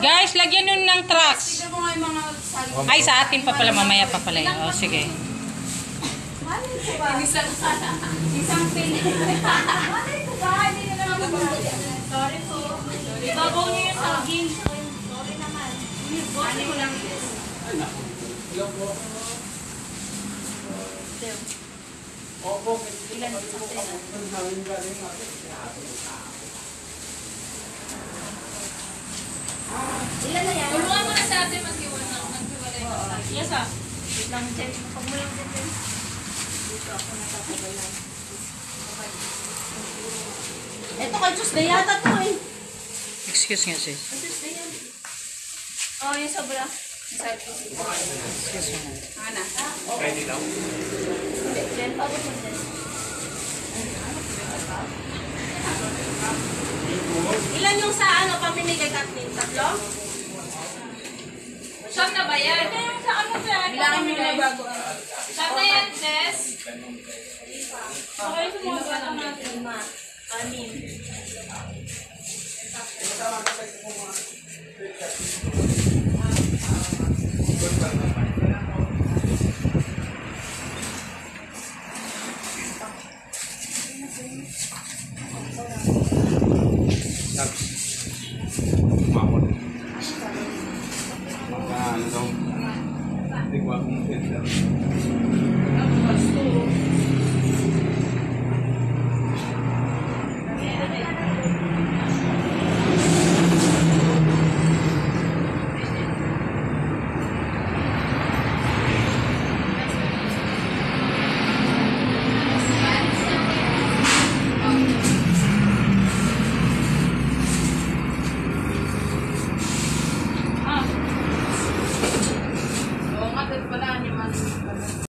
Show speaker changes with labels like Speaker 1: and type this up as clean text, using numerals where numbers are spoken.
Speaker 1: Guys, lagyan yun ng tracks. Ay, sa atin pa pala. Mamaya pa pala yun. O, sige.
Speaker 2: Isang pin. Sorry po. Ibabaw niyo yung saging. Sorry naman. Ano mo lang yun? Ilan sa ilan na yan? Tulungan mo na sa atin maghiwalay na sa atin. Yes, ah. Wait lang, Jen. Pag mo lang, Jen. Dito ako natatagalan. Ito kay Tuesday yata to eh.
Speaker 1: Excuse nga, sis.
Speaker 2: Tuesday yan. Oh, yung sobra.
Speaker 1: Excuse me.
Speaker 2: Ana? Okay. Jen, pabot mo, Jen. Ilan yung sa ano pamimigay Kathleen? Tatlo? Siyam na ba yan? Ito yung sa ano yan? Bilangin mo na bago. Siyam na yan, Jess? Okay, sumuha ka natin. 5. 6.